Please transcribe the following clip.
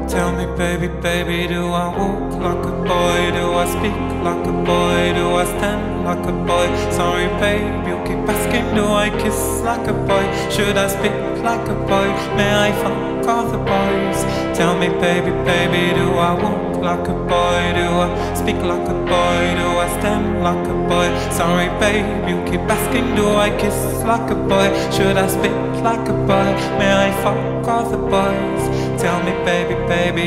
Tell me, baby, baby, do I walk like a boy? Do I speak like a boy? Do I stand like a boy? Sorry, babe, you keep asking, do I kiss like a boy? Should I speak like a boy? May I fuck all the boys? Tell me, baby, baby, do I walk like a boy? Do I speak like a boy? Do I stand like a boy? Sorry, babe, you keep asking, do I kiss like a boy? Should I speak like a boy? May I fuck all the boys? Tell me, baby, baby.